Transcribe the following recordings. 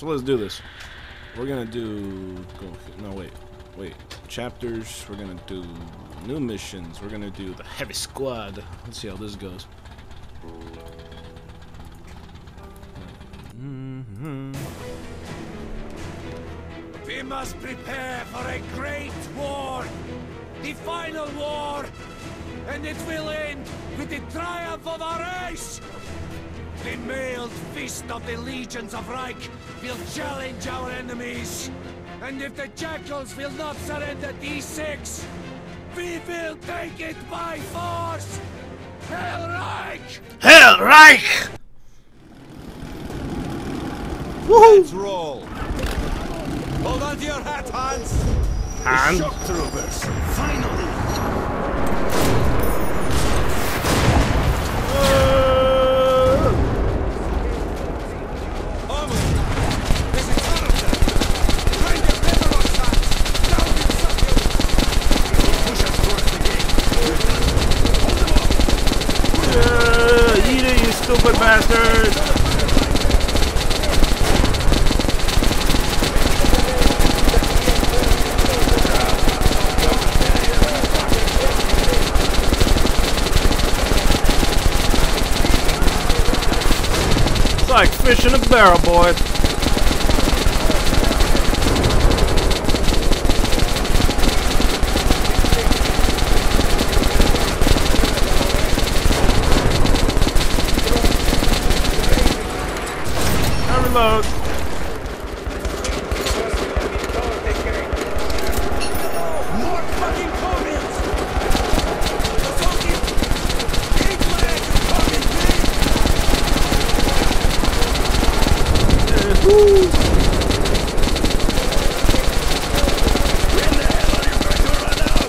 So let's do this. We're gonna do. No, wait. Chapters. We're gonna do new missions. We're gonna do the heavy squad. Let's see how this goes. We must prepare for a great war, the final war, and it will end with the triumph of our race. The mailed fist of the legions of Reich will challenge our enemies, and if the jackals will not surrender D6, we will take it by force. Hellreich! Hellreich! Woohoo! Let's roll. Hold on to your hat, Hans. Hans. The shock troopers, finally. Eat it, you stupid bastard! It's like fish in a barrel, boys. Reload. More fucking comets! The fucking big leg coming, When the hell are you going to run out?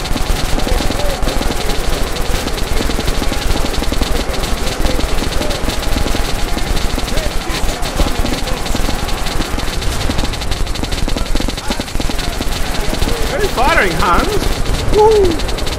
Very flattering, Hans. Woo!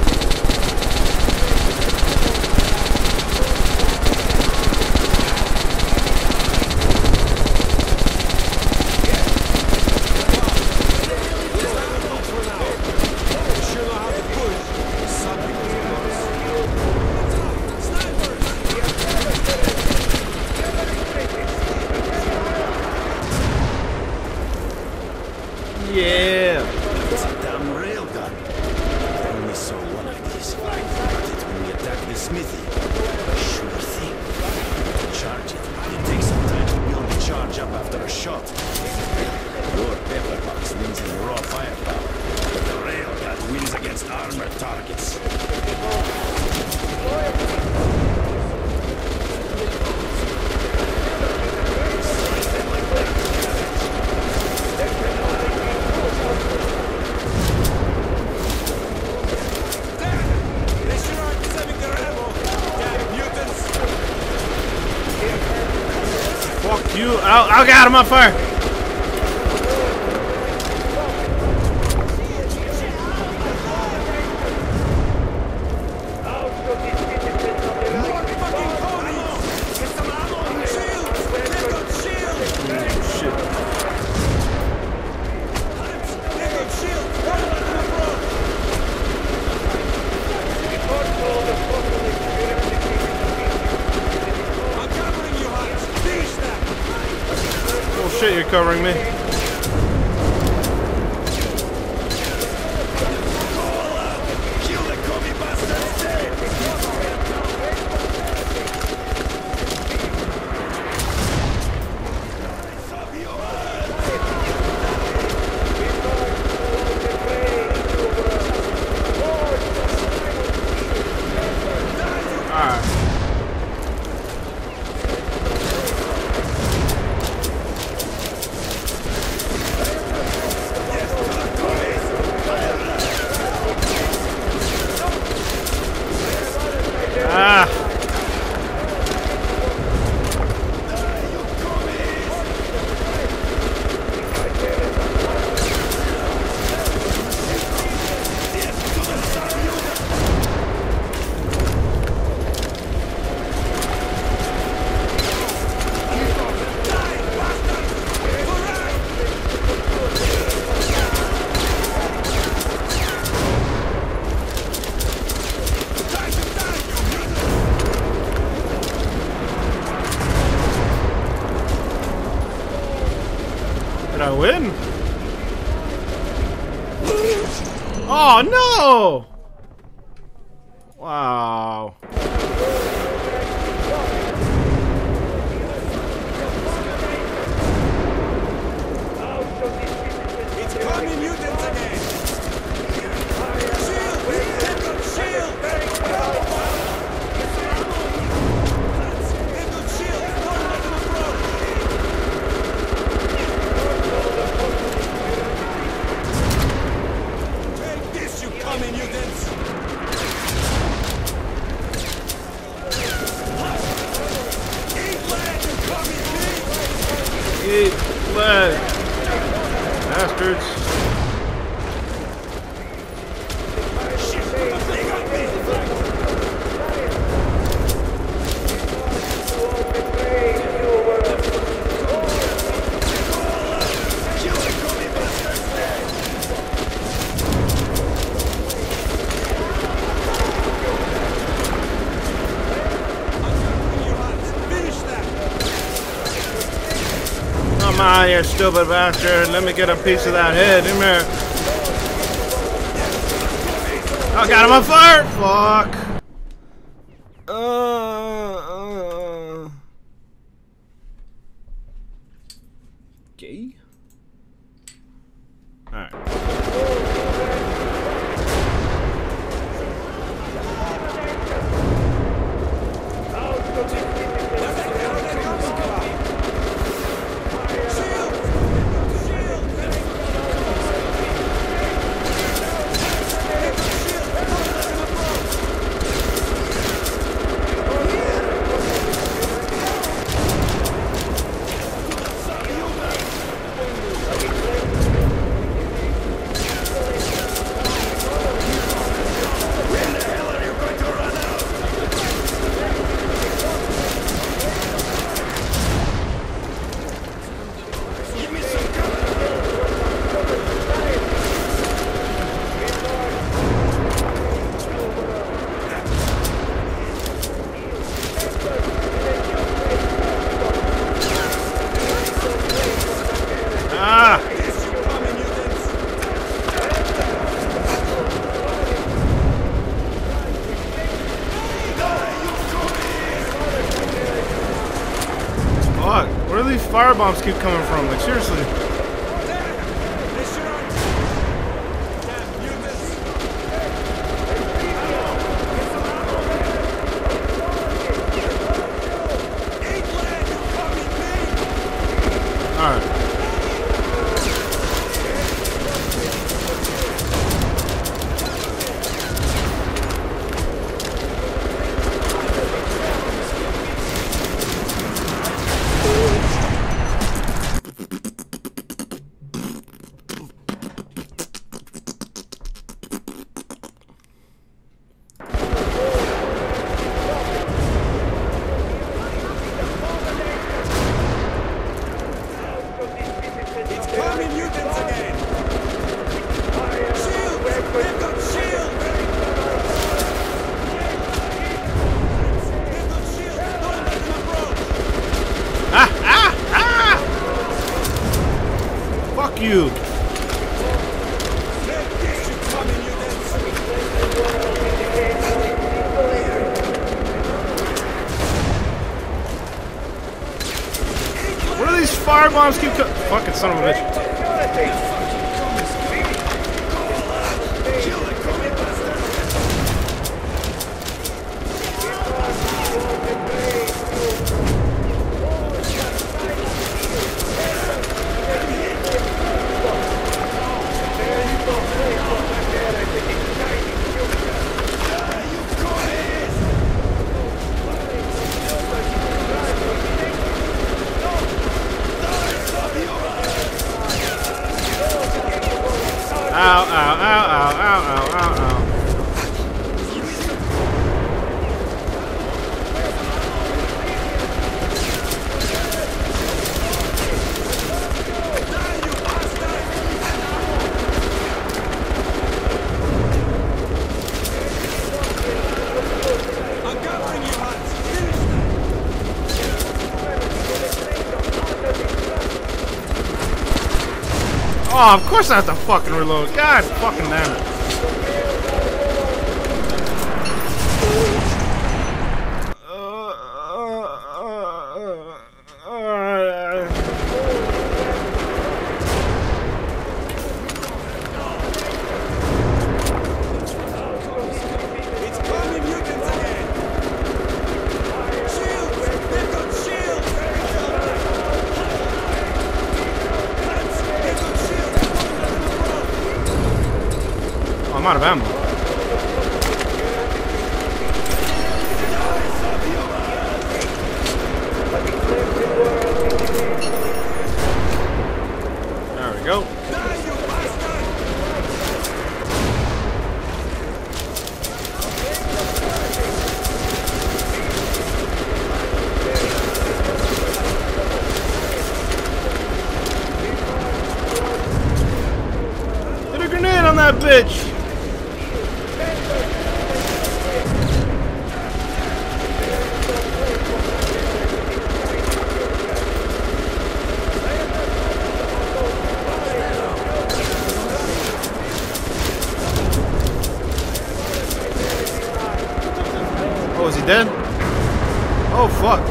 Yeah. It's a damn railgun. I only saw one of these. Got it when we attacked the smithy. Sure thing. Charge it. It takes some time to build the charge up after a shot. Your pepperbox wins in raw firepower, but the railgun wins against armored targets. Fuck you. I'll get him on fire. Oh shit, you're covering me. Wow. It's coming mutants again! Shield! They've got shield! They've got shield! Don't let them approach! Take this, you coming mutants! Eat lead, you coming pig! Eat lead. Bastards. Come on, you stupid bastard. Let me get a piece of that head. Come here. Oh, God, I'm on fire! Fuck. Okay. Alright. Where do these firebombs keep coming from? Like, seriously. Alright. You. Where do these firebombs keep coming? Fucking son of a bitch. Ow, ow, ow, ow, ow, ow, ow, ow. Oh, of course I have to fucking reload. God fucking damn it. out of ammo. There we go. Hit a grenade on that bitch! Oh, is he dead? Oh, fuck.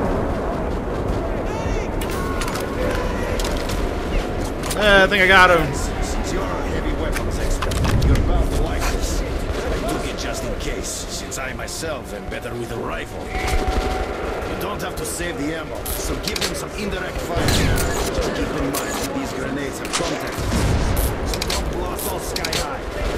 I think I got him. Since you're a heavy weapons expert, you're bound to like this. I took it just in case, since I myself am better with a rifle. You don't have to save the ammo, so give them some indirect fire. Just keep in mind that these grenades have contact, so don't blast all sky high.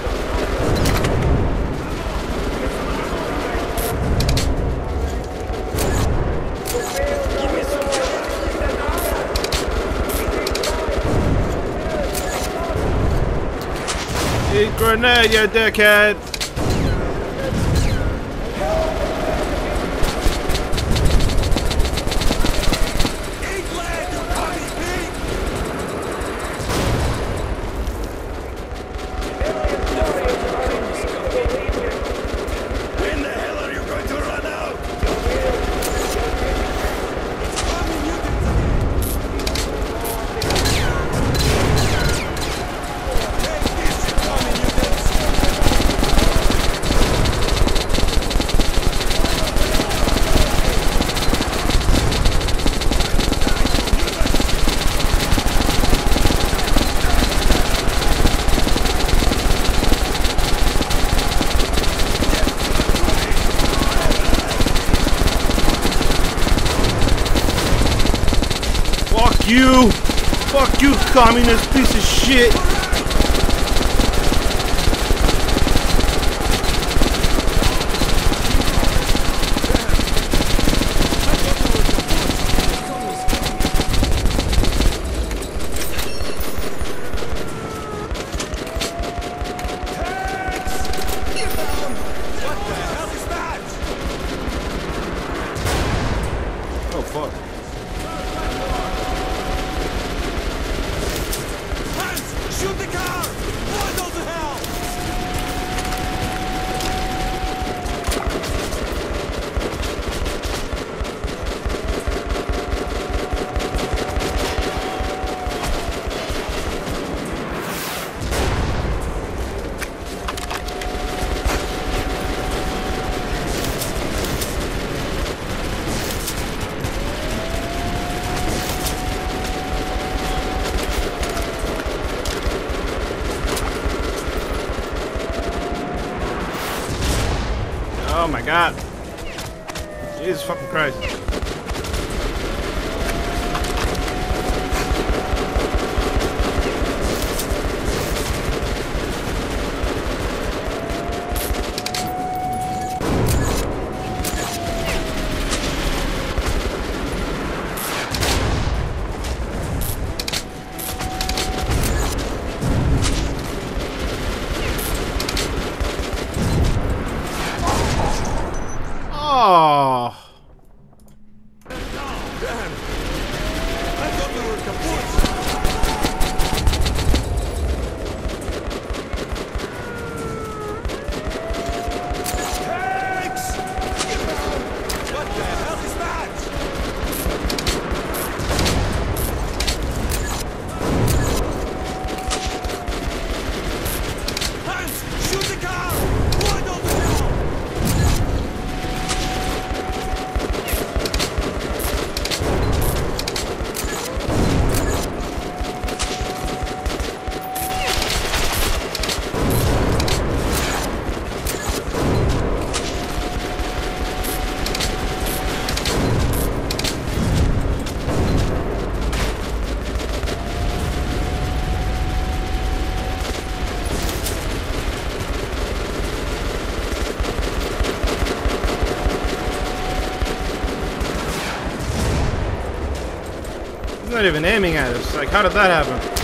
Eat grenade, you dickhead! When the hell are you going to run out? Fuck you! Fuck you, communist piece of shit! Oh, fuck. Shoot the car! What the hell? Oh my god. Jesus fucking Christ. Oh. not even aiming at us. Like, how did that happen?